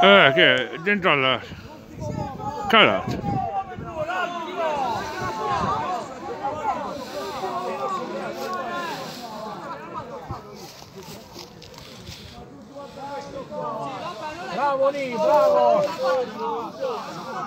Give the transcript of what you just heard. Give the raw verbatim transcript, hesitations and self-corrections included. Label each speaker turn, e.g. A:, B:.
A: Eh, che è dentro alla calata.
B: Bravo lì, bravo!